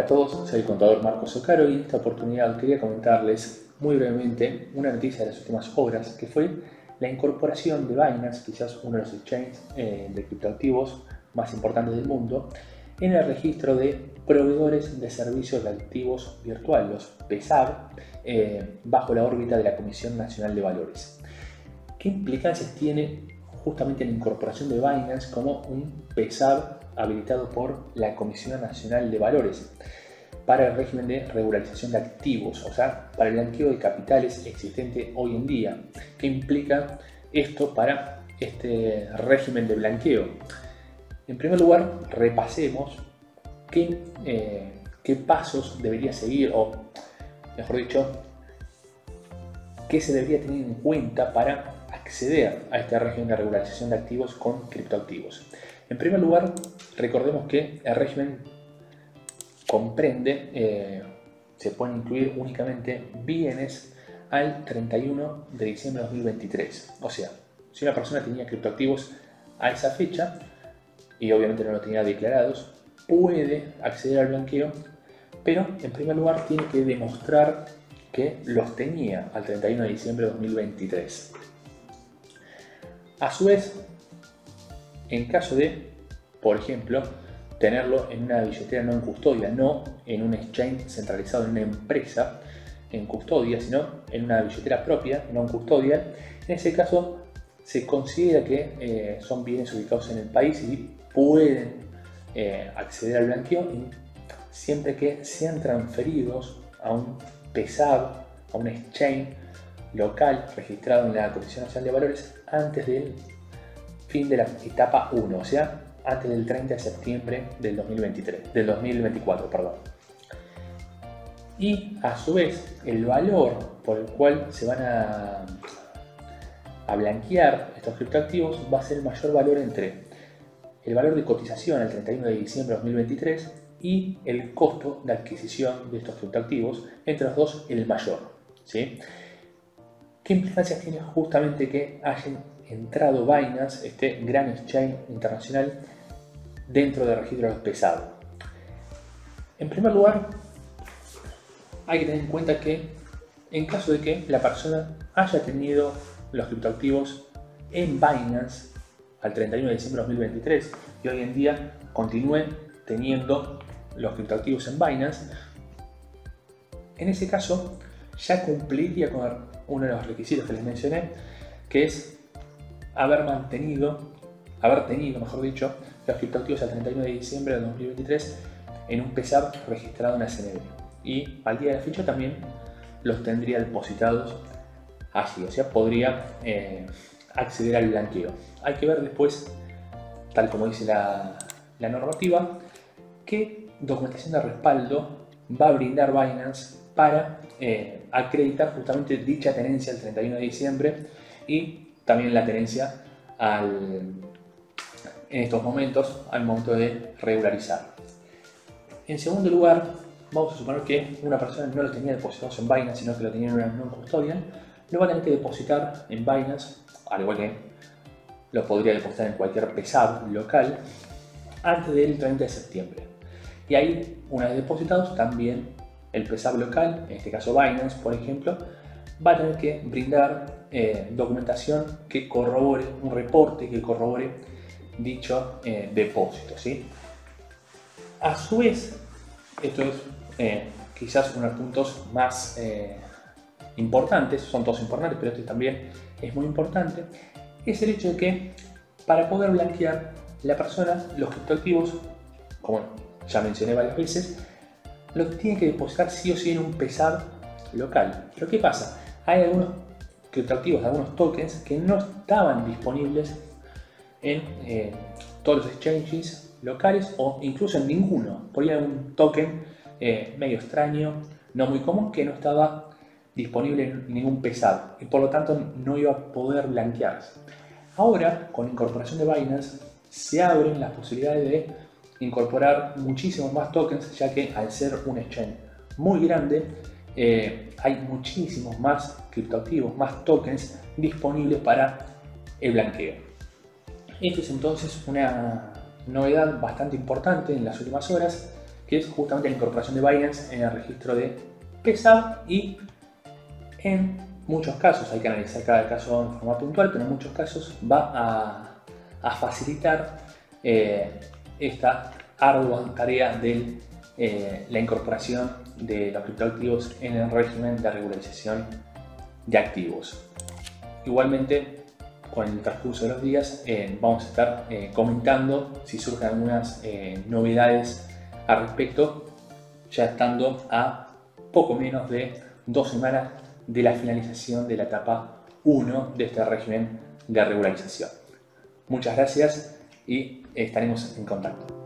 todos, soy el contador Marcos Ocaro y en esta oportunidad quería comentarles muy brevemente una noticia de las últimas horas que fue la incorporación de Binance, quizás uno de los exchanges de criptoactivos más importantes del mundo, en el registro de proveedores de servicios de activos virtuales, los PSAV, bajo la órbita de la Comisión Nacional de Valores. ¿Qué implicancias tiene justamente la incorporación de Binance como un PSAV habilitado por la Comisión Nacional de Valores para el régimen de regularización de activos, o sea, para el blanqueo de capitales existente hoy en día? ¿Qué implica esto para este régimen de blanqueo? En primer lugar, repasemos qué pasos debería seguir, o mejor dicho, qué se debería tener en cuenta para acceder a este régimen de regularización de activos con criptoactivos. En primer lugar, recordemos que el régimen comprende, se pueden incluir únicamente bienes al 31 de diciembre de 2023. O sea, si una persona tenía criptoactivos a esa fecha y obviamente no lo tenía declarados, puede acceder al blanqueo, pero en primer lugar tiene que demostrar que los tenía al 31 de diciembre de 2023. A su vez, en caso de, por ejemplo, tenerlo en una billetera no en custodia, no en un exchange centralizado en una empresa en custodia, sino en una billetera propia, no en custodia, en ese caso se considera que son bienes ubicados en el país y pueden acceder al blanqueo siempre que sean transferidos a un PSAV, a un exchange local registrado en la Comisión Nacional de Valores antes del fin de la etapa 1, o sea, antes del 30 de septiembre del 2024. Y a su vez, el valor por el cual se van a blanquear estos criptoactivos va a ser el mayor valor entre el valor de cotización al 31 de diciembre de 2023 y el costo de adquisición de estos criptoactivos, entre los dos el mayor, ¿sí? ¿Qué implicancias tiene justamente que hayan entrado Binance, este gran exchange internacional, dentro del registro de los PSAV? En primer lugar, hay que tener en cuenta que en caso de que la persona haya tenido los criptoactivos en Binance al 31 de diciembre de 2023 y hoy en día continúe teniendo los criptoactivos en Binance, en ese caso ya cumpliría con uno de los requisitos que les mencioné, que es haber tenido, mejor dicho, los criptoactivos al 31 de diciembre de 2023 en un PSAV registrado en la CNV, y al día de la fecha también los tendría depositados allí, o sea, podría acceder al blanqueo. Hay que ver después, tal como dice la normativa, qué documentación de respaldo va a brindar Binance para acreditar justamente dicha tenencia el 31 de diciembre y también la tenencia en estos momentos, al momento de regularizar. En segundo lugar, vamos a suponer que una persona no lo tenía depositados en Binance, sino que lo tenía en una non-custodial, lo va a tener que depositar en Binance, al igual que lo podría depositar en cualquier PSAV local, antes del 30 de septiembre. Y ahí, una vez depositados, también el PSAV local, en este caso Binance, por ejemplo, va a tener que brindar documentación que corrobore, un reporte que corrobore dicho depósito, ¿sí? A su vez, esto es quizás uno de los puntos más importantes, son todos importantes, pero este también es muy importante, es el hecho de que para poder blanquear la persona, los criptoactivos, como ya mencioné varias veces, lo tiene que depositar sí o sí en un PSAV local. Pero ¿qué pasa? Hay algunos criptoactivos, algunos tokens que no estaban disponibles en todos los exchanges locales o incluso en ninguno. Por ahí hay un token medio extraño, no muy común, que no estaba disponible en ningún PSAV y por lo tanto no iba a poder blanquearse. Ahora, con la incorporación de Binance, se abren las posibilidades de incorporar muchísimos más tokens, ya que al ser un exchange muy grande, hay muchísimos más criptoactivos, más tokens disponibles para el blanqueo. Esto es entonces una novedad bastante importante en las últimas horas, que es justamente la incorporación de Binance en el registro de PESAB, y en muchos casos, hay que analizar cada caso en forma puntual, pero en muchos casos va a facilitar esta ardua tarea de la incorporación de los criptoactivos en el régimen de regularización de activos. Igualmente, con el transcurso de los días vamos a estar comentando si surgen algunas novedades al respecto, ya estando a poco menos de 2 semanas de la finalización de la etapa 1 de este régimen de regularización. Muchas gracias y estaremos en contacto.